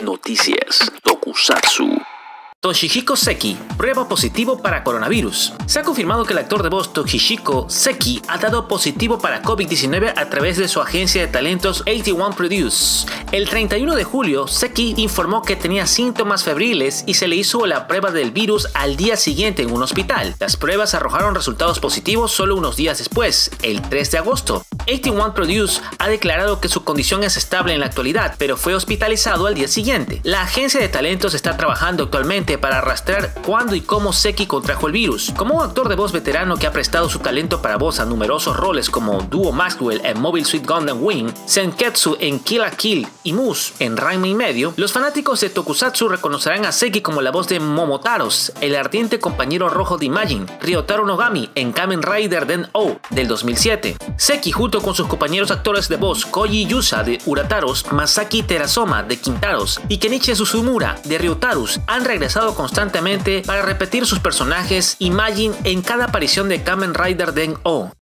Noticias Tokusatsu. Toshihiko Seki prueba positivo para coronavirus. Se ha confirmado que el actor de voz Toshihiko Seki ha dado positivo para COVID-19 a través de su agencia de talentos 81 Produce. El 31 de julio, Seki informó que tenía síntomas febriles y se le hizo la prueba del virus al día siguiente en un hospital. Las pruebas arrojaron resultados positivos solo unos días después, el 3 de agosto. 81 Produce ha declarado que su condición es estable en la actualidad, pero fue hospitalizado al día siguiente. La agencia de talentos está trabajando actualmente para rastrear cuándo y cómo Seki contrajo el virus. Como un actor de voz veterano que ha prestado su talento para voz a numerosos roles como Duo Maxwell en Mobile Suit Gundam Wing, Senketsu en Kill la Kill y Moose en Ranma y medio, los fanáticos de Tokusatsu reconocerán a Seki como la voz de Momotaros, el ardiente compañero rojo de Imagine, Ryotaro Nogami en Kamen Rider Den-O del 2007. Seki, junto con sus compañeros actores de voz Koji Yusa de Urataros, Masaki Terasoma de Kintaros y Kenichi Suzumura de Ryotarus, han regresado constantemente para repetir sus personajes Imagine en cada aparición de Kamen Rider Den-O.